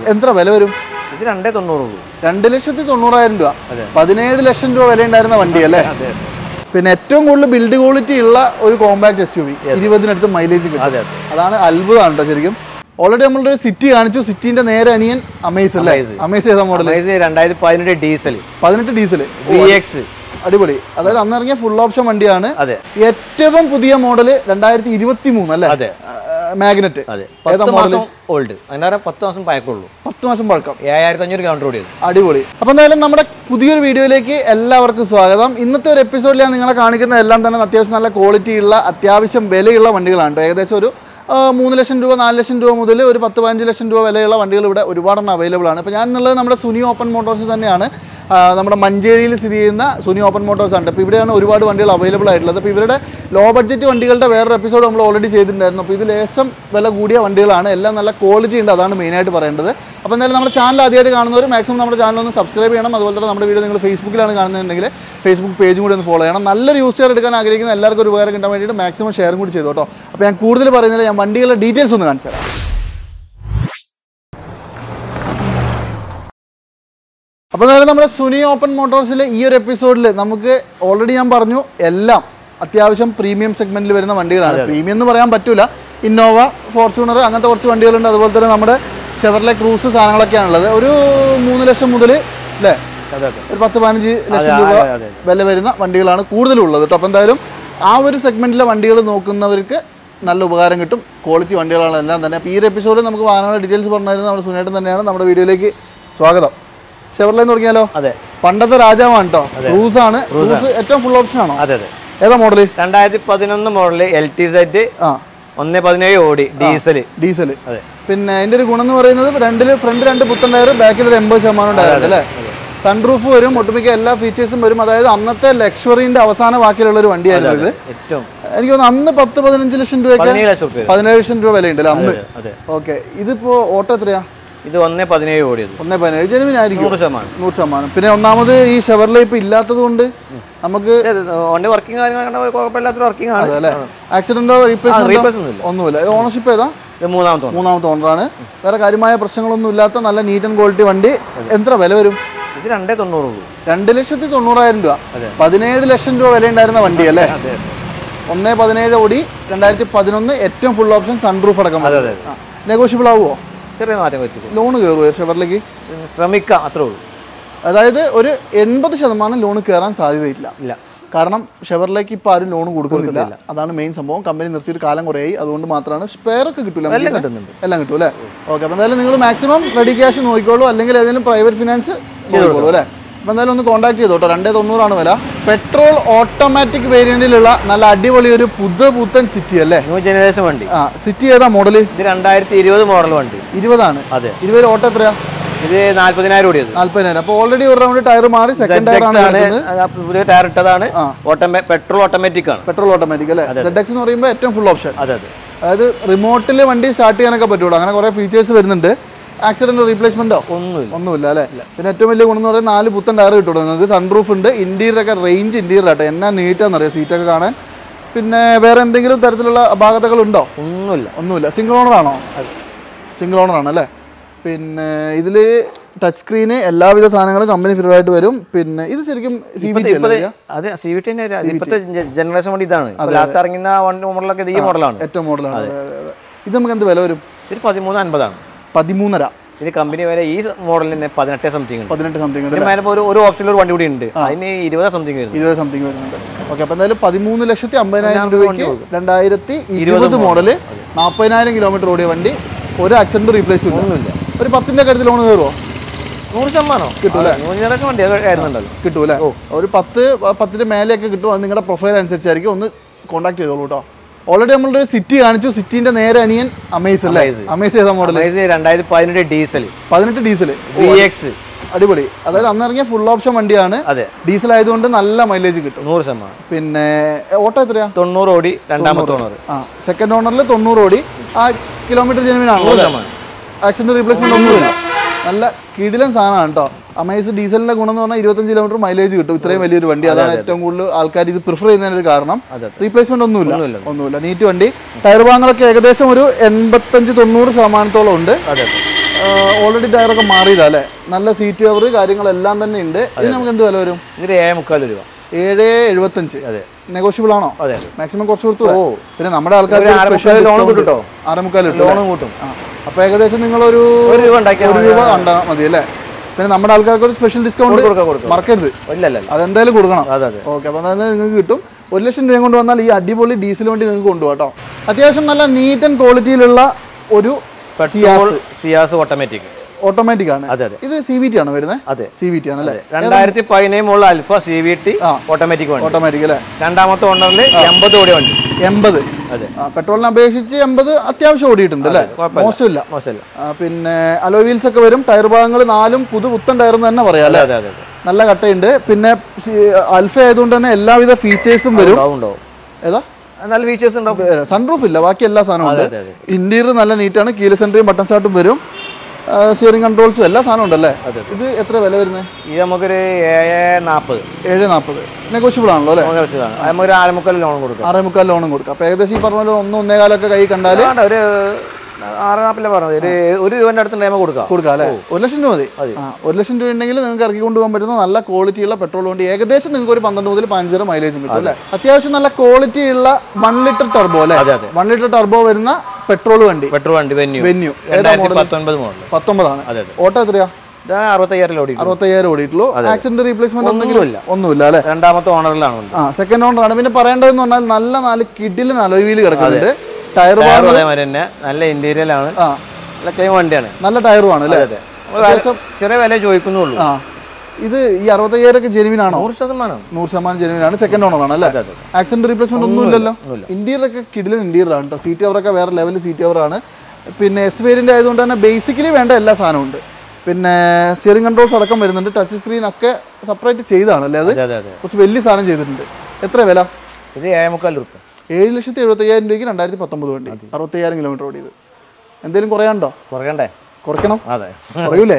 എത്ര വില വരും? ഇത് 290 2,90,000 രൂപ. 17 ലക്ഷം രൂപ വില ഉണ്ടായിരുന്ന വണ്ടി അല്ലേ? പിന്നെ ഏറ്റവും കൂടുതൽ ബിൽഡ് ക്വാളിറ്റി ഉള്ള ഒരു കോമ്പാക്ട് SUV, 20-നടുത്ത് മൈലേജ് കിട്ടും. അതാണ് അത്ഭുതമാണ് കേട്ടോ ശരിക്കും. ഓൾറെഡി നമ്മളൊരു സിറ്റി കാണിച്ചു. സിറ്റിന്റെ നേരെ അനിയൻ അമേസ് അല്ലേ? അമേസ് ഏതാ മോഡൽ? 2018 ഡീസൽ. 18 diesel VX. അടിപൊളി. അതായത് അന്ന് ഇറങ്ങിയ ഫുൾ ഓപ്ഷൻ വണ്ടിയാണ്. ഏറ്റവും പുതിയ മോഡൽ 2023 അല്ലേ? മാഗ്നറ്റ്. 10 മാസം ഓൾഡ്. അതിന്റെ 10 മാസം പഴക്കമുള്ളൂ. 10 മാസം പഴക്കം. 7500 കിലോമീറ്റർ ഓടിയത്. അടിപൊളി. അപ്പൊ എന്തായാലും നമ്മുടെ പുതിയൊരു വീഡിയോയിലേക്ക് എല്ലാവർക്കും സ്വാഗതം. ഇന്നത്തെ ഒരു എപ്പിസോഡിൽ ഞാൻ നിങ്ങളെ കാണിക്കുന്ന എല്ലാം തന്നെ അത്യാവശ്യം നല്ല ക്വാളിറ്റി ഉള്ള അത്യാവശ്യം വിലയുള്ള വണ്ടികളാണ്. ഏകദേശം ഒരു 3 ലക്ഷം രൂപ 4 ലക്ഷം രൂപ മുതൽ ഒരു 10-15 ലക്ഷം രൂപ വിലയുള്ള വണ്ടികൾ ഇവിടെ ഒരുപാടെണ്ണം അവൈലബിൾ ആണ്. ഇപ്പോൾ ഞാൻ എന്നുള്ളത് നമ്മുടെ സുനി ഓപ്പൺ മോട്ടോഴ്സ് തന്നെയാണ്. നമ്മുടെ മഞ്ചേരിയിൽ സ്ഥിതി ചെയ്യുന്ന സുനി ഓപ്പൺ മോട്ടോഴ്സ് ആണ്. അപ്പോൾ ഇവിടെയാണ് ഒരുപാട് വണ്ടികൾ അവൈലബിൾ ആയിട്ടുള്ളത്. അപ്പോൾ ഇവരുടെ ലോ ബഡ്ജറ്റ് വണ്ടികളുടെ വേറൊരു എപ്പിസോഡ് നമ്മൾ ഓൾറെഡി ചെയ്തിട്ടുണ്ടായിരുന്നു. അപ്പോൾ ഇത് ലേശം വില കൂടിയ വണ്ടികളാണ്. എല്ലാം നല്ല ക്വാളിറ്റി ഉണ്ട്, അതാണ് മെയിനായിട്ട് പറയേണ്ടത്. അപ്പോൾ എന്തായാലും നമ്മുടെ ചാനൽ ആദ്യമായിട്ട് കാണുന്നവർ മാക്സിമം നമ്മുടെ ചാനൽ ഒന്ന് സബ്സ്ക്രൈബ് ചെയ്യണം. അതുപോലെ തന്നെ നമ്മുടെ വീഡിയോ നിങ്ങൾ ഫേസ്ബുക്കിലാണ് കാണുന്നുണ്ടെങ്കിൽ ഫേസ്ബുക്ക് പേജും കൂടി ഒന്ന് ഫോളോ ചെയ്യണം. നല്ലൊരു യൂസ് ഷെയർ എടുക്കാൻ ആഗ്രഹിക്കുന്ന എല്ലാവർക്കും ഒരു ഉപകാരം കിട്ടാൻ വേണ്ടിയിട്ട് മാക്സിമം ഷെയറും കൂടി ചെയ്തു കേട്ടോ. അപ്പോൾ ഞാൻ കൂടുതൽ പറയുന്നില്ല, ഞാൻ വണ്ടികളുടെ ഡീറ്റെയിൽസ് ഒന്ന് കാണിച്ചു തരാം. അപ്പോൾ എന്തായാലും നമ്മുടെ സുനി ഓപ്പൺ മോട്ടോഴ്സിലെ ഈ ഒരു എപ്പിസോഡിൽ നമുക്ക് ഓൾറെഡി ഞാൻ പറഞ്ഞു എല്ലാം അത്യാവശ്യം പ്രീമിയം സെഗ്മെന്റിൽ വരുന്ന വണ്ടികളാണ്. പ്രീമിയം എന്ന് പറയാൻ പറ്റില്ല. ഇന്നോവ, ഫോർച്യൂണർ അങ്ങനത്തെ കുറച്ച് വണ്ടികളുണ്ട്. അതുപോലെ തന്നെ നമ്മുടെ ഷെവർലെ ക്രൂസ് സാധനങ്ങളൊക്കെയാണുള്ളത്. ഒരു 3 ലക്ഷം മുതൽ അല്ലേ ഒരു 10-15 ലക്ഷം രൂപ വില വരുന്ന വണ്ടികളാണ് കൂടുതലുള്ളത് കേട്ടോ. അപ്പോൾ എന്തായാലും ആ ഒരു സെഗ്മെന്റിലെ വണ്ടികൾ നോക്കുന്നവർക്ക് നല്ല ഉപകാരം കിട്ടും. ക്വാളിറ്റി വണ്ടികളാണ് എല്ലാം തന്നെ. അപ്പോൾ ഈ ഒരു എപ്പിസോഡിൽ നമുക്ക് വാഹനങ്ങളുടെ ഡീറ്റെയിൽസ് പറഞ്ഞിരുന്നത് നമ്മുടെ സുനേട്ടൻ തന്നെയാണ്. നമ്മുടെ വീഡിയോയിലേക്ക് സ്വാഗതം. ഷെവർലെന്ന് തുടങ്ങിയാലോ? അതെ, പണ്ടത്തെ രാജാവാണ് കേട്ടോ. ക്രൂസ് ആണ്. ക്രൂസ് ഏറ്റവും ഫുൾ ഓപ്ഷൻ ആണോ? അതെ അതെ. ഏതാ മോഡല്? 2011 മോഡല് LTZ 1.17 ഓടി ഡീസൽ. ഡീസൽ. അതെ. പിന്നെ അതിന്റെ ഒരു ഗുണം എന്ന് പറയുന്നത് ഫ്രണ്ട് 2 പുത്തൻ ടയർ, ബാക്കിൽ ഒരു 80% ടയർ അല്ലേ? സൺറൂഫ് വരും, ഒട്ടുമിക്ക എല്ലാ ഫീച്ചേഴ്സും വരും. അതായത് അന്നത്തെ ലക്ഷറിന്റെ അവസാന വാക്കിലുള്ള ഒരു വണ്ടിയായിരുന്നു ഇത്. എനിക്ക് തോന്നുന്നു അന്ന് 10-15 ലക്ഷം രൂപ 17 ലക്ഷം രൂപ വിലയുണ്ടല്ലോ അന്ന്. ഓക്കെ. ഇതിപ്പോ ഓട്ടോ എത്രയാ? ഇത് 1.17 ഓടിയത്. 1.17 ജെനുവിനായിരിക്കും. 100%. പിന്നെ ഒന്നാമത് ഈ ഷെവർലെ ഇപ്പൊ ഇല്ലാത്തത് കൊണ്ട് നമുക്ക് വർക്കിംഗ് കുഴപ്പമില്ലാത്ത വർക്കിംഗ് ആണ് അല്ലേ? ആക്സിഡന്റോ റീപ്ലേസ്മെന്റ് ഒന്നുമില്ല. ഓണർഷിപ്പ് ഏതാ? മൂന്നാമത്തെ ഓണറാണ്. വേറെ കാര്യമായ പ്രശ്നങ്ങളൊന്നും ഇല്ലാത്ത നല്ല നീറ്റ് ആൻഡ് ക്വാളിറ്റി വണ്ടി. എത്ര വില വരും? ഇത് 290. 2,90,000 രൂപ. 17 ലക്ഷം രൂപ വില ഉണ്ടായിരുന്ന വണ്ടി അല്ലേ? 1.17 ഓടി 2011 ഏറ്റവും ഫുൾ ഓപ്ഷൻ സൺറൂഫ് അടക്കം. നെഗോഷ്യബിൾ ആവുമോ? ചെറിയ മാറ്റം പറ്റും. ലോണ് കയറുമോ ഷെവർലേക്ക്? ശ്രമിക്കാം, അത്രേ ഉള്ളൂ. അതായത് ഒരു 80% ലോണ് കയറാൻ സാധ്യതയില്ല. കാരണം ഷെവർലേക്ക് ഇപ്പോൾ ആരും ലോൺ കൊടുക്കുന്നില്ല. അതാണ് മെയിൻ സംഭവം. കമ്പനി നിർത്തിയൊരു കാലം കുറേയായി. അതുകൊണ്ട് മാത്രമാണ്. സ്പെയർ ഒക്കെ കിട്ടില്ല, എല്ലാം കിട്ടും അല്ലേ? ഓക്കെ. അപ്പോൾ എന്തായാലും നിങ്ങൾ മാക്സിമം റെഡി ക്യാഷ് നോക്കിക്കോളൂ, അല്ലെങ്കിൽ ഏതെങ്കിലും പ്രൈവറ്റ് ഫിനാൻസ് നോക്കിക്കോളൂ അല്ലേ? അപ്പോൾ എന്തായാലും ഒന്ന് കോൺടാക്ട് ചെയ്തോട്ടോ. 290 ആണ് വില. പെട്രോൾ ഓട്ടോമാറ്റിക് വേരിയന്റിലുള്ള നല്ല അടിപൊളി ഒരു പുത്തൻ സിറ്റി അല്ലേ? ന്യൂ ജനറേഷൻ വണ്ടി. സിറ്റി ഏതാ മോഡല്? ഇത് 2020 മോഡൽ വണ്ടി. 20 ആണ്. അതെ. 20 ഓട്ടോ എത്രയാ? ഇത് 40,000 ഓടിയത്. 40,000. അപ്പോൾ ഓൾറെഡി ഒരു റൗണ്ട് ടയർ മാറി സെക്കൻഡ് ടയർ ആണ്. പുതിയ ടയർ ഇട്ടതാണ്. പെട്രോൾ ഓട്ടോമാറ്റിക് ആണ്. പെട്രോൾ ഓട്ടോമാറ്റിക് അല്ലേ? ZX എന്ന് പറയുമ്പോൾ ഏറ്റവും ഫുൾ ഓപ്ഷൻ. അതെ. അതായത് റിമോട്ടിൽ വണ്ടി സ്റ്റാർട്ട് ചെയ്യാനൊക്കെ പറ്റുള്ളൂ. അങ്ങനെ കുറെ ഫീച്ചേഴ്സ് വരുന്നുണ്ട്. ആക്സിഡന്റ് റീപ്ലേസ്മെന്റോ ഒന്നുമില്ല അല്ലേ? പിന്നെ ഏറ്റവും വലിയ ഗുണം എന്ന് പറയുന്നത് 4 പുത്തൻ ടയർ കിട്ടുള്ളൂ നിങ്ങൾക്ക്. സൺറൂഫ് ഉണ്ട്. ഇന്റീരിയറൊക്കെ റേഞ്ച് ഇന്റീരിയർ ആട്ടെ. എന്നാ നീറ്റാന്നറിയാം സീറ്റൊക്കെ കാണാൻ. പിന്നെ വേറെ എന്തെങ്കിലും തരത്തിലുള്ള അപാകതകളുണ്ടോ? ഒന്നുമില്ല. സിംഗിൾ ഓണർ ആണോ? സിംഗിൾ ഓണർ ആണ് അല്ലേ? പിന്നെ ഇതിൽ ടച്ച് സ്ക്രീന് എല്ലാവിധ സാധനങ്ങളും കമ്പനി ഫ്രീ ആയിട്ട് വരും. പിന്നെ ഇത് ശരിക്കും ജനറേഷൻ വണ്ടി ഇതാണ്. ലാസ്റ്റ് ഇറങ്ങുന്ന മോഡലൊക്കെ ഈ മോഡലാണ്. ഏറ്റവും മോഡലാണ്. ഇത് നമുക്ക് എന്ത് വില വരും? ഇത് 13.50 ആണ്. 13.5. ഇത് കമ്പനി വരെ ഈ മോഡലിന് 18 സംതിങ്. ഒരു ഓപ്ഷനിൽ ഒരു വണ്ടി കൂടി ഉണ്ട്. അതിന് 20 സംതിങ് വരുന്നുണ്ട്. ഓക്കെ. അപ്പോൾ എന്തായാലും 13,50,000 രൂപയ്ക്ക് 2020 മോഡല് 40,000 കിലോമീറ്റർ ഓടിയ വണ്ടി. ഒരു ആക്സിഡന്റ് റീപ്ലേസ് ഒന്നുമില്ല. ഒരു 10ന്റെ കാര്യത്തിൽ ലോൺ കയറുമോ? 100% കിട്ടൂല്ലേ? കിട്ടൂല്ലേ? ഒരു 10 മേലെയൊക്കെ കിട്ടും. അത് നിങ്ങളുടെ പ്രൊഫൈൽ അനുസരിച്ചായിരിക്കും. ഒന്ന് കോൺടാക്ട് ചെയ്തോളൂ കേട്ടോ. ഓൾറെഡി നമ്മളൊരു സിറ്റി കാണിച്ചു. സിറ്റിന്റെ നേരെ അനിയൻ അമേസ് അല്ലേ? അമേസ് ഏതാ മോഡൽ? 2018 ഡീസൽ. 18 ഡീസൽ. VX. അടിപൊളി. അതായത് അന്ന് ഇറങ്ങിയ ഫുൾ ഓപ്ഷൻ വണ്ടിയാണ്. ഡീസൽ ആയതുകൊണ്ട് നല്ല മൈലേജ് കിട്ടും. 100%. പിന്നെ ഓട്ടോ എത്രയാ? 90 ഓടി. രണ്ടാമത്തെ ഓണർ. സെക്കൻഡ് ഓണറിൽ 90 ഓടി. ആ കിലോമീറ്റർ ജെനുവിനാണോ? ആക്സിഡന്റ് റീപ്ലേസ്മെന്റ് ഒന്നുമില്ല. നല്ല കിടിലൻ സാധനമാണ് കേട്ടോ. അമേസ് ഡീസലിന്റെ ഗുണം എന്ന് പറഞ്ഞാൽ 25 കിലോമീറ്റർ മൈലേജ് കിട്ടും. ഇത്രയും വലിയൊരു വണ്ടി. അതാണ് ഏറ്റവും കൂടുതൽ ആൾക്കാർ ഇത് പ്രിഫർ ചെയ്യുന്നതിന് ഒരു കാരണം. റീപ്ലേസ്മെന്റ് ഒന്നുമില്ല. നീറ്റ് വണ്ടി. ടയർ ഭാഗങ്ങളൊക്കെ ഏകദേശം ഒരു 85-90% ഉണ്ട്. ഓൾറെഡി ടയറൊക്കെ മാറിയതാ അല്ലേ? നല്ല സീറ്റ് കവർ കാര്യങ്ങളെല്ലാം തന്നെ ഉണ്ട്. ഇത് നമുക്ക് എന്ത് വില വരും? ഇത് 7.25 രൂപ. 7.75. അതെ. നെഗോഷ്യബിൾ ആണോ? അതെ. മാക്സിമം കുറച്ച് കൊടുത്തു. പിന്നെ നമ്മുടെ ആൾക്കാർ ലോൺ കിട്ടും. 6.25 ലോൺ കൂട്ടും. അപ്പോൾ ഏകദേശം നിങ്ങളൊരു ₹1 രൂപ കണ്ടാൽ മതി അല്ലേ? പിന്നെ നമ്മുടെ ആൾക്കാർക്ക് ഒരു സ്പെഷ്യൽ ഡിസ്കൗണ്ട് മറക്കരുത്. അതെന്തായാലും കൊടുക്കണം. ഓക്കെ, അപ്പോൾ അതായത് നിങ്ങൾക്ക് കിട്ടും. 1 ലക്ഷം രൂപ കൊണ്ട് വന്നാൽ ഈ അടിപൊളി ഡീസൽ വണ്ടി നിങ്ങൾക്ക് കൊണ്ടുപോകാം കേട്ടോ. അത്യാവശ്യം നല്ല നീറ്റ് ആൻഡ് ക്വാളിറ്റിയിലുള്ള ഒരു സിയാസ് ഓട്ടോമാറ്റിക് ആണ്. ഇത് CVT ആണ് വരുന്നത്. അതെ, CVT ആണ് അല്ലേ? 2017 മുതൽ അൽഫ CVT ഓട്ടോമാറ്റിക് അല്ലേ? രണ്ടാമത്തെ ഓണറിൽ 80 ഓടിയ വണ്ടി. 80. അതെ, പെട്രോളിനെ അപേക്ഷിച്ച് 80 അത്യാവശ്യം ഓടിയിട്ടുണ്ട് അല്ലേ? മോശമില്ല. പിന്നെ അലോയ് വീൽസ് ഒക്കെ വരും. ടയർ ഭാഗങ്ങൾ 4 പുത്തൻ ടയർ എന്ന് തന്നെ പറയാം അല്ലേ? നല്ല കട്ടയുണ്ട്. പിന്നെ അൽഫ ആയതുകൊണ്ട് തന്നെ എല്ലാവിധ ഫീച്ചേഴ്സും വരും. ഏതാ? നല്ല ഫീച്ചേഴ്സ് ഉണ്ടാവും. സൺറൂഫ് ഇല്ല, ബാക്കി എല്ലാ സാധനവും ഉണ്ട്. ഇന്റീരിയർ നല്ല നീറ്റാണ്. കീലസ് എൻട്രിയും ബട്ടൺ സ്റ്റാർട്ടും വരും. സ്റ്റിയറിംഗ് കൺട്രോൾസും എല്ലാ സാധനവും ഉണ്ടല്ലേ? ഇത് എത്ര വില വരുന്നത്? ഇത് നമുക്കൊരു 7.40. നെഗോഷ്യബിൾ ആണല്ലോ അല്ലേ? നമുക്ക് 6.25 ലോൺ കൊടുക്കാം. 6.25 ലോണും കൊടുക്കാം. അപ്പോൾ ഏകദേശം ഈ പറഞ്ഞ പോലെ 1-1.25 കൈ കണ്ടാൽ ഒരു 6.40 പറഞ്ഞത് ഒരു രൂപൻ്റെ അടുത്ത് കൊടുക്കാം അല്ലേ? 1 ലക്ഷം രൂപ മതി. 1 ലക്ഷം രൂപ ഉണ്ടെങ്കിൽ നിങ്ങൾക്ക് ഇറക്കി കൊണ്ടുപോകാൻ പറ്റുന്ന നല്ല ക്വാളിറ്റിയുള്ള പെട്രോൾ വണ്ടി. ഏകദേശം നിങ്ങൾക്ക് ഒരു 12 മുതൽ 15 മൈലേജും കിട്ടും അല്ലേ? അത്യാവശ്യം നല്ല ക്വാളിറ്റിയുള്ള 1 ലിറ്റർ ടർബോ അല്ലേ? 1 ലിറ്റർ ടർബോ വരുന്ന പെട്രോൾ വണ്ടി വെന്യൂ 19 ആണ്. ഓട്ടോ എത്രയാ? 65,000 ഓടിയിട്ടുള്ളൂ. ആക്സിഡന്റ് റീപ്ലേസ്മെന്റ് ഒന്നുമില്ല അല്ലേ? രണ്ടാമത്തെ ഓണറിലാണ്. സെക്കൻഡ് ഓണറാണ്. പിന്നെ പറയേണ്ടതെന്ന് പറഞ്ഞാൽ നല്ല 4 കിഡിലും അലോയ് വീല് കിടക്കുന്നുണ്ട്. ടയർ നല്ല ഇന്റീരിയർ ആണ്. നല്ല ക്ലീൻ വണ്ടിയാണ്. നല്ല ടയറും ആണ് അല്ലേ? ചെറിയ വില ചോദിക്കുന്നുള്ളൂ. ഇത് ഈ 65,000 ഒക്കെ ജെനുവിൻ ആണോ? 100% ജെനുവിൻ ആണ്. സെക്കൻഡ് ഓണർ ആണ് അല്ലേ? ആക്സിഡന്റ് റീപ്ലേസ്മെന്റ് ഒന്നുമില്ലല്ലോ. ഇന്റീരിയർ ഒക്കെ കിഡിലും ഇന്റീരിയർ ആണ് കേട്ടോ. സീറ്റ് കവറൊക്കെ വേറെ ലെവൽ സീറ്റ് കവർ ആണ്. പിന്നെ S വേരിയന്റ് ആയതുകൊണ്ട് തന്നെ ബേസിക്കലി വേണ്ട എല്ലാ സാധനവും ഉണ്ട്. പിന്നെ സ്റ്റിയറിംഗ് കൺട്രോൾസ് അടക്കം വരുന്നുണ്ട്. ടച്ച് സ്ക്രീൻ ഒക്കെ സെപ്പറേറ്റ് ചെയ്താണ് അല്ലേ? അത് കുറച്ച് വലിയ സാധനം ചെയ്തിട്ടുണ്ട്. എത്ര വില? ഇത് 7.25 രൂപ. 7,75,000 രൂപയ്ക്ക് 2019 വണ്ടി, 65,000 കിലോമീറ്റർ ഓടിയത്. എന്തെങ്കിലും കുറയാണ്ടോ? കുറയ്ക്കണം. കുറയൂലേ?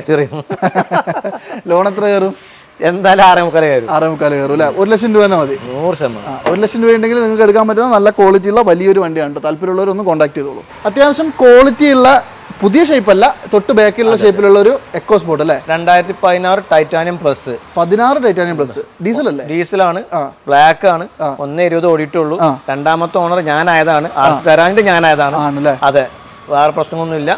ലോൺ എത്ര കയറും? എന്തായാലും 6.25 കയറും അല്ലേ? 1 ലക്ഷം രൂപ തന്നെ മതി. 1 ലക്ഷം രൂപ ഉണ്ടെങ്കിൽ നിങ്ങൾക്ക് എടുക്കാൻ പറ്റുന്ന നല്ല ക്വാളിറ്റിയുള്ള വലിയൊരു വണ്ടിയാണ്. താല്പര്യമുള്ളവരൊന്ന് കോൺടാക്ട് ചെയ്തോളൂ. അത്യാവശ്യം ക്വാളിറ്റിയുള്ള പുതിയ ഷേപ്പല്ല, തൊട്ട് ബാക്കിലുള്ള ഷേപ്പിലുള്ള ഒരു എക്കോ സ്പോർട്ട് അല്ലേ? 2016 Titanium plus. 16 Titanium plus. Diesel അല്ലേ? ഡീസലാണ്. ബ്ലാക്ക് ആണ്. 1.20 ഓടിയിട്ടുള്ളൂ. രണ്ടാമത്തെ ഓണർ ഞാനായതാണ്. ഞാനായതാണ്. അതെ, വേറെ പ്രശ്നമൊന്നുമില്ല.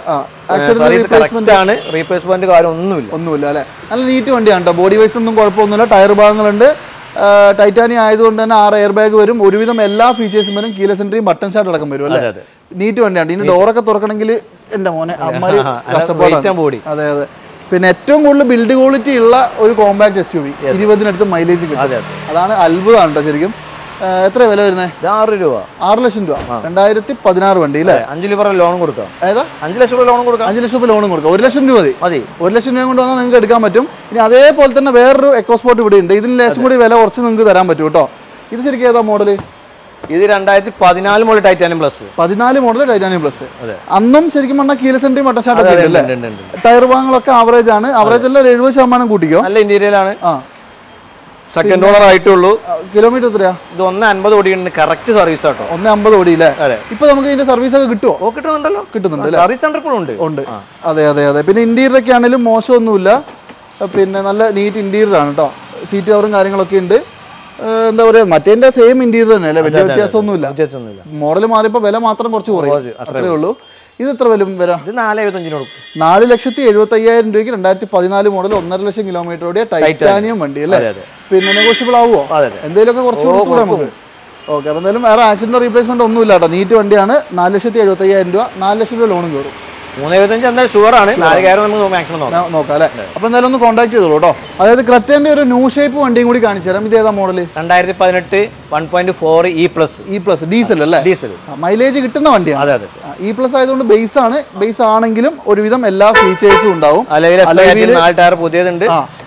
റീപ്ലേസ്മെന്റ് കാര്യം ഒന്നുമില്ല അല്ലേ? നല്ല നീറ്റ് വണ്ടിയാണ് കേട്ടോ. ബോഡി വൈസ് ഒന്നും കുഴപ്പമൊന്നുമില്ല. ടയർ ഭാഗങ്ങളുണ്ട്. ടൈറ്റാനിയം ആയതുകൊണ്ട് തന്നെ 6 എയർ ബാഗ് വരും. ഒരുവിധം എല്ലാ ഫീച്ചേഴ്സും വരും. കീലസ് എൻട്രിയും ബട്ടൺ സ്റ്റാർട്ട് അടക്കം വരും അല്ലേ? നീറ്റ് വണ്ടിയാണ്. ഇതിന് ഡോറൊക്കെ തുറക്കണമെങ്കിൽ എൻ്റെ മോനെ അമ്മമാര് കഷ്ടപ്പാടാണ്. അതെ. പിന്നെ ഏറ്റവും കൂടുതൽ ബിൽഡ് ക്വാളിറ്റി ഉള്ള ഒരു കോമ്പാക്ട് SUV. 20-നടുത്ത് മൈലേജ് കിട്ടും. അതാണ് അത്ഭുതമാണ് കേട്ടോ ശരിക്കും. എത്ര വില വരുന്നത്? 6 രൂപ. 6 ലക്ഷം രൂപ. 2016 വണ്ടി അല്ലേ? 5 രൂപ ലോൺ കൊടുക്കാം. 5 ലക്ഷം രൂപ ലോണും കൊടുക്കാം. 1 ലക്ഷം രൂപ മതി. 1 ലക്ഷം രൂപ കൊണ്ട് വന്നാൽ നിങ്ങൾക്ക് എടുക്കാൻ പറ്റും. ഇനി അതേപോലെ തന്നെ വേറൊരു എക്കോസ്പോർട്ട് ഇവിടെ ഉണ്ട്. ഇതിന് ലേശം കൂടി വില കുറച്ച് നിങ്ങൾക്ക് തരാൻ പറ്റും കേട്ടോ. ഇത് ശരിക്കും ഏതാ മോഡല്? ഇത് 2014 model Titanium plus. 14 model Titanium plus. അന്നും ശരിക്കും പറഞ്ഞാൽ കീലസ് എൻട്രി ബട്ടൺ സ്റ്റാർട്ട് അല്ലേ? ടയർ ഭാഗങ്ങളൊക്കെ ആവറേജ് ആണ്. ആവറേജ് അല്ല, 70% കൂട്ടിക്കോ. നല്ല ഇന്റീരിയർ ആണ്. സെക്കൻഡ് ഓണർ ആയിട്ടുള്ളൂ. കിലോമീറ്റർ എത്രയാ? ഇത് 1.50 ഓടിയുണ്ട്. കറക്റ്റ് സർവീസ് ആട്ടോ. 1.50 ഓടിയില്ലേ? ഇപ്പൊ നമുക്ക് ഇതിന്റെ സർവീസ് ഒക്കെ കിട്ടുമോ? കിട്ടുന്നുണ്ട്. സർവീസ് സെന്റർ ഉണ്ട്. അതെ. പിന്നെ ഇന്റീരിയർ ഒക്കെ ആണെങ്കിലും മോശമൊന്നുമില്ല. പിന്നെ നല്ല നീറ്റ് ഇന്റീരിയർ ആണ് കേട്ടോ. സീറ്റ് കവറും കാര്യങ്ങളൊക്കെ ഉണ്ട്. എന്താ പറയുക, മറ്റേ സെയിം ഇന്റീരിയർ തന്നെ അല്ലേ? വലിയ വ്യത്യാസമൊന്നുമില്ല. മോഡൽ മാറിയപ്പോൾ വില മാത്രം കുറച്ച് കുറയും, അത്രേ ഉള്ളൂ. ഇത് എത്ര വില വരാം? ഇത് 4.75 കൊടുക്കും. 4,75,000 രൂപയ്ക്ക് 2014 മോഡൽ 1.5 ലക്ഷം കിലോമീറ്റർ ഓടിയ ടൈറ്റാനിയം വണ്ടി അല്ലേ? പിന്നെ നെഗോഷ്യബിൾ ആവുമോ? എന്തെങ്കിലുമൊക്കെ കുറച്ച് കൊടുക്കൂടെ നമുക്ക്? ഓക്കെ. അപ്പോൾ എന്തായാലും വേറെ ആക്സിഡന്റ് റീപ്ലേസ്മെന്റ് ഒന്നുമില്ല കേട്ടോ. നീറ്റ് വണ്ടിയാണ്. 4,75,000 രൂപ. 4 ലക്ഷം രൂപ ലോണും കയറും. 3.75 എന്തായാലും ഷുവറാണ്. 4,000 നമുക്ക് മാക്സിമം നോക്കാം അല്ലേ? അപ്പോൾ എന്തായാലും ഒന്ന് കോൺടാക്ട് ചെയ്തോളൂ കേട്ടോ. അതായത് ക്രെറ്റേന്റെ ഒരു ന്യൂ ഷേപ്പ് വണ്ടിയും കൂടി കാണിച്ചു തരാം. ഇത് ഏതാ മോഡൽ? 2018 1.4 E+ ഡീസൽ അല്ലേ? ഡീസൽ മൈലേജ് കിട്ടുന്ന വണ്ടിയാണ്. E+ ആയതുകൊണ്ട് ബേസ് ആണെങ്കിലും ഒരുവിധം എല്ലാ ഫീച്ചേഴ്സും ഉണ്ടാവും. ടയർ പുതിയതുണ്ട്.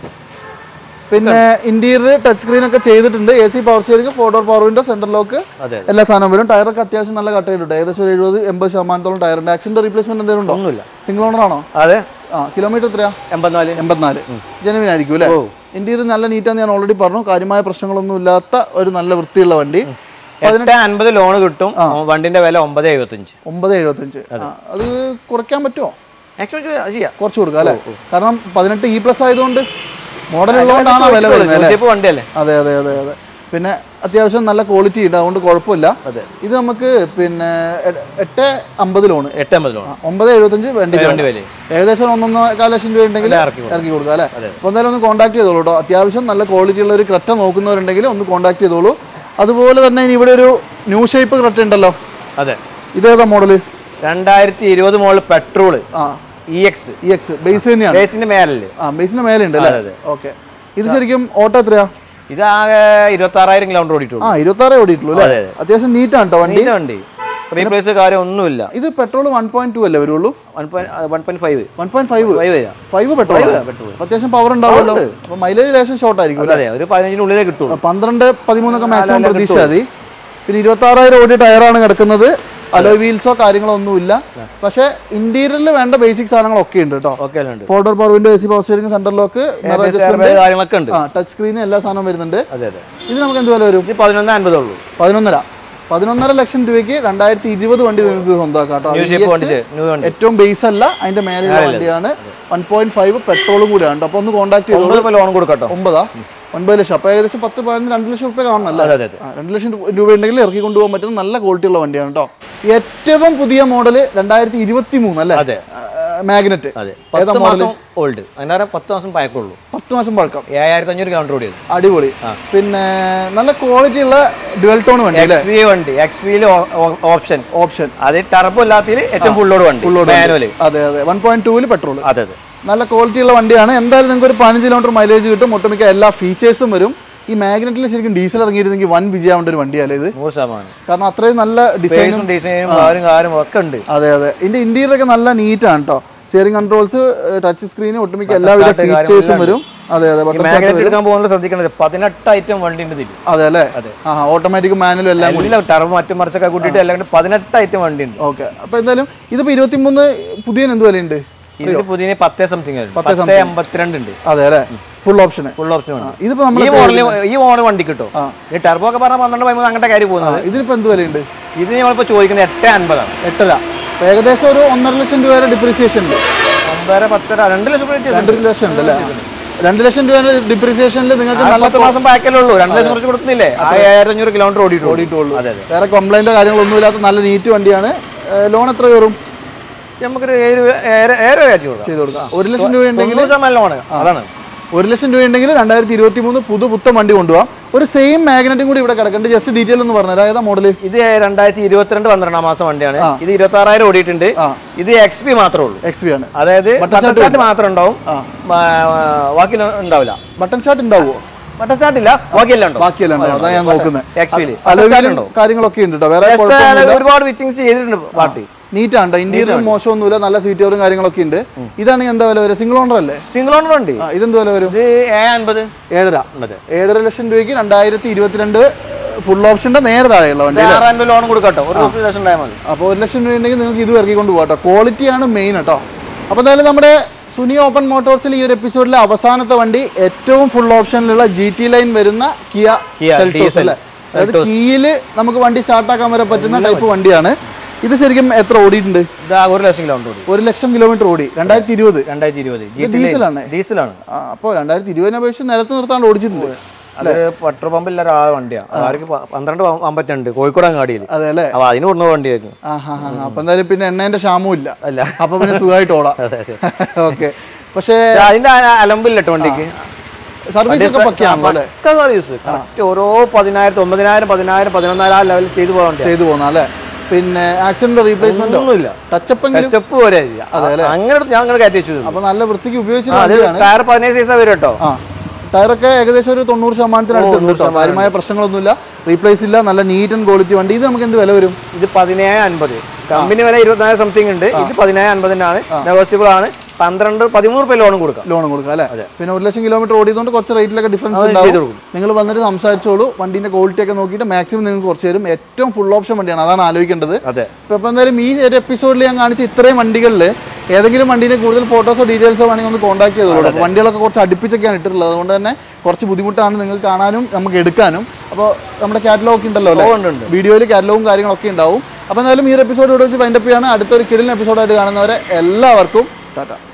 പിന്നെ ഇന്റീരിയർ ടച്ച് സ്ക്രീൻ ഒക്കെ ചെയ്തിട്ടുണ്ട്. AC power steering, 4 door power window, centre lock എല്ലാ സാധനവും വരും. ടയറൊക്കെ അത്യാവശ്യം നല്ല കട്ടയിട്ടുണ്ട്. ഏകദേശം 70-80% ടയറുണ്ട്. ആക്സിഡന്റ് റീപ്ലേസ്മെന്റ് എന്തെങ്കിലും ഉണ്ടോ? ഒന്നുമില്ല. സിംഗിൾ ഓണർ ആണോ? അതെ. കിലോമീറ്റർ എത്രയാ? 84. ജെനുവിൻ ആയിരിക്കും അല്ലേ? ഇന്റീരിയർ നല്ല നീറ്റാന്ന് ഞാൻ ഓൾറെഡി പറഞ്ഞു. കാര്യമായ പ്രശ്നങ്ങളൊന്നും ഇല്ലാത്ത ഒരു നല്ല വൃത്തിയുള്ള വണ്ടി. 8.50 ലോൺ കിട്ടും. വണ്ടിന്റെ വില 9.75. അത് കുറയ്ക്കാൻ പറ്റുമോ? കുറച്ച് കൊടുക്കാം അല്ലേ? കാരണം 18E+ ആയതുകൊണ്ട് മോഡൽ ഉള്ളതുകൊണ്ടാണ് വില വരുന്നത്. അതെ അതെ അതെ അതെ. പിന്നെ അത്യാവശ്യം നല്ല ക്വാളിറ്റി ഉണ്ട്, അതുകൊണ്ട് കുഴപ്പമില്ല. ഇത് നമുക്ക് പിന്നെ 850 ലോണ്, 975 വണ്ടി ഏകദേശം 1.25 ലക്ഷം രൂപ ഉണ്ടെങ്കിൽ ഇറക്കി കൊടുക്കാം അല്ലേ? അപ്പോൾ എന്തായാലും ഒന്ന് കോൺടാക്ട് ചെയ്തോളൂ കേട്ടോ. അത്യാവശ്യം നല്ല ക്വാളിറ്റി ഉള്ള ഒരു ക്രെറ്റ നോക്കുന്നവരുണ്ടെങ്കിൽ ഒന്ന് കോൺടാക്ട് ചെയ്തോളൂ. അതുപോലെ തന്നെ ഇനി ഇവിടെ ഒരു ന്യൂ ഷേപ്പ് ക്രെറ്റ ഉണ്ടല്ലോ. അതെ, ഇതേതാ മോഡല്? 2020 മോഡൽ പെട്രോൾ EX ബേസ് തന്നെയാണ്. ബേസിന്റെ മേലല്ലേ? ബേസിന്റെ മേലെ ഉണ്ട് അല്ലേ? ഓക്കെ. ഇത് ശരിക്കും ഓട്ടോ എത്രയാ? ഇത് ആകെ 26,000 കിലോമീറ്റർ ഓടിയിട്ടുള്ളൂ. 26 ഓടിയിട്ടുള്ളൂ അല്ലേ? അത്യാവശ്യം നീറ്റാണ് കേട്ടോ വണ്ടി. റീപ്ലേസ് കാര്യം ഒന്നുമില്ല. ഇത് പെട്രോൾ 1.2 അല്ലേ വരുള്ളൂ? 1.5 പെട്രോൾ. അത്യാവശ്യം പവർ ഉണ്ടാവുമല്ലോ. അപ്പൊ മൈലേജ് ലേശം ഷോർട്ട് ആയിരിക്കും. അതെ, ഒരു 15-നുള്ളിലേ കിട്ടുള്ളൂ. 12-13 മാക്സിമം പ്രതീക്ഷ മതി. പിന്നെ 26,000 ഓടി ടയറാണ് കിടക്കുന്നത്. അലോയ് വീൽസോ കാര്യങ്ങളോ ഒന്നുമില്ല. പക്ഷേ ഇന്റീരിയറിൽ വേണ്ട ബേസിക് സാധനങ്ങളൊക്കെ ഉണ്ട് കേട്ടോ. 4-door power window, AC power steering, central lock, touch screen, എല്ലാ സാധനവും വരുന്നുണ്ട്. ഇത് നമുക്ക് എന്ത് വില വരും? 11.50 ഉള്ളൂ. 11.5 ലക്ഷം രൂപയ്ക്ക് 2020 വണ്ടി നിങ്ങൾക്ക് സ്വന്തമാക്കാം കേട്ടോ. ഏറ്റവും ബേസ് അല്ല, അതിന്റെ മേലുള്ള വണ്ടിയാണ്. 1.5 പെട്രോളും കൂടിയാണ്. അപ്പൊ ഒന്ന് കോൺടാക്ട് ചെയ്തോളൂ. ലോൺ കൊടുക്കട്ടോ. 9 ലക്ഷം. അപ്പൊ ഏകദേശം 10-12 ലക്ഷം രൂപ കാണണല്ലോ. 2 ലക്ഷം രൂപ ഉണ്ടെങ്കിൽ ഇറക്കി കൊണ്ടുപോകാൻ പറ്റുന്ന നല്ല ക്വാളിറ്റി ഉള്ള വണ്ടിയാണ് കേട്ടോ. ഏറ്റവും പുതിയ മോഡല് 2023 അല്ലേ? മാഗ്നറ്റ്. 10 മാസം ഓൾഡ്, 10 മാസം പഴക്കമുള്ളൂ. 10 മാസം പഴക്കം. 7500 കിലോമീറ്റർ ഓടിയത്. അടിപൊളി. പിന്നെ നല്ല ക്വാളിറ്റി ഉള്ള ഡ്യുവൽ ടോൺ വണ്ടി. XV ഓപ്ഷൻ അത് ടർബോ ഇല്ലാത്തതിൽ ഏറ്റവും ഫുള്ളോട് വണ്ടി. അതെ അതെ. 1.2 പെട്രോൾ. അതെ അതെ. നല്ല ക്വാളിറ്റി ഉള്ള വണ്ടിയാണ്. എന്തായാലും നിങ്ങൾക്ക് ഒരു 15 കിലോമീറ്റർ മൈലേജ് കിട്ടും. ഒട്ടുമിക്ക എല്ലാ ഫീച്ചേഴ്സും വരും. ഈ മാഗ്നറ്റിൽ ശരിക്കും ഡീസൽ ഇറങ്ങിയിരുന്നെങ്കിൽ വൻ വിജയമാവേണ്ട ഒരു വണ്ടിയല്ലേ ഇത്? കാരണം അത്രയും നല്ല ഡിസൈനും ഒക്കെ ഉണ്ട്. അതെ അതെ. ഇതിന്റെ ഇന്റീരിയർ ഒക്കെ നല്ല നീറ്റാണ് കേട്ടോ. സ്റ്റിയറിംഗ് കൺട്രോൾസ്, ടച്ച് സ്ക്രീൻ, ഒട്ടുമിക്ക എല്ലാവിധ ഫീച്ചേഴ്സും വരും. അതെ അതെ. എടുക്കാൻ പോകുന്നത് ശ്രദ്ധിക്കണം. 18 ഐറ്റം വണ്ടി ഉണ്ട്. അതെ അല്ലേ? ഓട്ടോമാറ്റിക് മാനുവൽ എല്ലാം ടർബോ മറ്റും മറിച്ചൊക്കെ കൂട്ടിയിട്ട് എല്ലാം 18 ഐറ്റം വണ്ടി ഉണ്ട്. ഓക്കെ. അപ്പൊ എന്തായാലും ഇതിപ്പോ 23 പുതിയ എന്ത് വിലയുണ്ട്? പുതിയ 10 സംതിങ് 10.52 ഉണ്ട്. അതെ അല്ലേ? Full option. ഇതിപ്പോ ഈ മോഡൽ വണ്ടി കിട്ടും. ഈ ടർബോ ഒക്കെ പറഞ്ഞാൽ 12-13 അങ്ങനത്തെ കാര്യം പോകുന്നത്. ഇതിനിപ്പോ എന്ത് വിലയുണ്ട്? ഇതിന് നമ്മളിപ്പോ ചോദിക്കുന്നത് 8.50 ആണ്. 8.5. ഏകദേശം ഒരു 1.5 ലക്ഷം രൂപ വരെ ഡിപ്രീസിയേഷൻ ഉണ്ട്. 2 ലക്ഷം ഉണ്ട് അല്ലേ? 2 ലക്ഷം രൂപ ഡിപ്രീസിയേഷനിൽ നിങ്ങൾക്ക് നല്ല മാസം പാക്കലുള്ളൂ. 2 ലക്ഷം കുറച്ച് കൊടുക്കുന്നില്ലേ? 1500 കിലോമീറ്റർ ഓടിയിട്ടുള്ളൂ. വേറെ കംപ്ലൈന്റോ കാര്യങ്ങളൊന്നും ഇല്ലാത്ത നല്ല നീറ്റ് വണ്ടിയാണ്. ലോൺ എത്ര കയറും? നമുക്കൊരു 7 കൊടുക്കാം. 1 ലക്ഷം രൂപ ഉണ്ടെങ്കിൽ ലോണ്. അതാണ് 1 ലക്ഷം രൂപ ഉണ്ടെങ്കിൽ 2023 പുത്തൻ വണ്ടി കൊണ്ടുപോകാം. ഒരു സെയിം മാഗ്നറ്റും കൂടി ഇവിടെ കിടക്കുന്നുണ്ട്. ജസ്റ്റ് ഡീറ്റെയിൽ ഒന്ന് പറഞ്ഞുതരാം. ഏതാ മോഡൽ? ഇത് 2022 12 മാസം വണ്ടിയാണ്. ഇത് 26,000 ഓടിയിട്ടുണ്ട്. ഇത് XP മാത്രമേ ഉള്ളൂ. XP ആണ്. അതായത് ബട്ടൺ സ്റ്റാർട്ട് മാത്രം ഉണ്ടാവും, ബാക്കി ഉണ്ടാവില്ല. ബട്ടൺ സ്റ്റാർട്ട് ഉണ്ടാവുമോ? ബട്ടൺ സ്റ്റാർട്ട് ഇല്ല, ബാക്കിയെല്ലാം ഉണ്ടാവും. അതാണ് ഞാൻ നോക്കുന്നത്. കാര്യങ്ങളൊക്കെ ഉണ്ട് കേട്ടോ. വേറെ ഒരുപാട് ഫിറ്റിംഗ്സ് ചെയ്തിട്ടുണ്ട്. പാർട്ടി നീറ്റാണ്. ഇന്റീരിയർ മോശമൊന്നുമില്ല. നല്ല സീറ്റുകളും കാര്യങ്ങളൊക്കെ ഉണ്ട്. ഇതാണ് എന്താ വില വരും? സിംഗിൾ ഓണർ അല്ലേ? സിംഗിൾ ഓണർ ഉണ്ട്. ഇതെന്ത് വില വരും? 7.5 ലക്ഷം രൂപയ്ക്ക് 2022 ഫുൾ ഓപ്ഷന്റെ നേരെ താഴെയുള്ള വണ്ടി. ലോൺ കൊടുക്കട്ടോ. അപ്പോൾ 1 ലക്ഷം രൂപ ഉണ്ടെങ്കിൽ നിങ്ങൾക്ക് ഇത് ഇറക്കി കൊണ്ട് പോകാം. ക്വാളിറ്റിയാണ് മെയിൻ കേട്ടോ. അപ്പോൾ എന്തായാലും നമ്മുടെ സുനി ഓപ്പൺ മോട്ടോഴ്സിൽ ഈ ഒരു എപ്പിസോഡിലെ അവസാനത്തെ വണ്ടി ഏറ്റവും ഫുൾ ഓപ്ഷനിലുള്ള GT ലൈൻ വരുന്ന കിയ സെൽറ്റോസ് അല്ലേ? അതായത് കീയില് നമുക്ക് വണ്ടി സ്റ്റാർട്ടാക്കാൻ വരെ പറ്റുന്ന ടൈപ്പ് വണ്ടിയാണ്. ഇത് ശരിക്കും എത്ര ഓടിയിട്ടുണ്ട്? 1 ലക്ഷം കിലോമീറ്റർ ഓടി. 1 ലക്ഷം കിലോമീറ്റർ ഓടി. 2020 ഡീസലാണ്. അപ്പോൾ 2020 അപേക്ഷിച്ച് നിലത്ത് നിർത്താണ്ട് ഓടിച്ചിട്ടുണ്ട്. അത് പെട്രോൾ പമ്പിൽ ഒരാളെ വണ്ടിയാണ്. അവർക്ക് 12 അമ്പറ്റുണ്ട് കോഴിക്കോട് അങ്ങാടിയിൽ. അതെ അല്ലേ? അപ്പൊ അതിന് കൊടുന്ന വണ്ടിയായിരുന്നു. അപ്പൊ എന്തായാലും പിന്നെ എണ്ണേന്റെ ക്ഷാമവും ഇല്ല. അപ്പൊ പിന്നെ സുഖമായിട്ട് ഓടാം. ഓക്കെ. പക്ഷേ അതിന്റെ അലമ്പില്ലട്ടോ വണ്ടിക്ക്. സർവീസ് സർവീസ് ഓരോ 10,000 9,000 10,000 11,000 ആ ലെവലിൽ ചെയ്തു പോകുന്ന അല്ലേ? പിന്നെ ആക്സിഡന്റ് റീപ്ലേസ്മെന്റ് ഒന്നുമില്ല. ടച്ചപ്പ് പോലെ അങ്ങനെ ഞാൻ അങ്ങനെ കയറ്റി വെച്ചു. അപ്പൊ നല്ല വൃത്തിക്ക് ഉപയോഗിച്ചു. ടയർ 15 സൈസ് വരും കേട്ടോ. ടയറൊക്കെ ഏകദേശം ഒരു 90% കാര്യമായ പ്രശ്നങ്ങളൊന്നുമില്ല. റീപ്ലേസ് ഇല്ല. നല്ല നീറ്റ് ആൻഡ് ക്വാളിറ്റി വണ്ടി. ഇത് നമുക്ക് എന്ത് വില വരും? ഇത് 17.50. കമ്പനി വില 24 സംതിങ് ഉണ്ട്. ഇത് 17.50 നെഗോഷ്യബിൾ ആണ്. 13 രൂപ ലോൺ കൊടുക്കാം അല്ലേ? പിന്നെ 1 ലക്ഷം കിലോമീറ്റർ ഓടിയതുകൊണ്ട് കുറച്ച് റേറ്റിലൊക്കെ ഡിഫറൻസ് ഉണ്ടാവും. നിങ്ങൾ വന്നിട്ട് സംസാരിച്ചോളൂ. വണ്ടിന്റെ ക്വാളിറ്റി ഒക്കെ നോക്കിയിട്ട് മാക്സിമം നിങ്ങൾക്ക് കുറച്ച് തരും. ഏറ്റവും ഫുൾ ഓപ്ഷൻ വണ്ടിയാണ്. അതാണ് ആലോചിക്കേണ്ടത്. ഇപ്പൊ എന്തായാലും ഈ ഒരു എപ്പിസോഡിൽ ഞാൻ കാണിച്ച ഇത്രയും വണ്ടികളിൽ ഏതെങ്കിലും വണ്ടിന്റെ കൂടുതൽ ഫോട്ടോസോ ഡീറ്റെയിൽസോ വേണമെങ്കിൽ ഒന്ന് കോൺടാക്ട് ചെയ്തോളൂ. വണ്ടികളൊക്കെ കുറച്ച് അടുപ്പിച്ചൊക്കെയാണ് ഇട്ടിട്ടുള്ളത്. അതുകൊണ്ട് തന്നെ കുറച്ച് ബുദ്ധിമുട്ടാണ് നിങ്ങൾക്ക് കാണാനും നമുക്ക് എടുക്കാനും. അപ്പോൾ നമ്മുടെ കാറ്റലോഗ് ഉണ്ടല്ലോ അല്ലേ? വീഡിയോയിൽ കാറ്റലോഗും കാര്യങ്ങളൊക്കെ ഉണ്ടാവും. അപ്പോൾ എന്തായാലും ഈ ഒരു എപ്പിസോഡ് ഇവിടെ വെച്ച് വൈൻഡപ്പ് ചെയ്യാണ്. അടുത്തൊരു കിടിലൻ എപ്പിസോഡായിട്ട് കാണുന്നവരെ എല്ലാവർക്കും ടാറ്റ.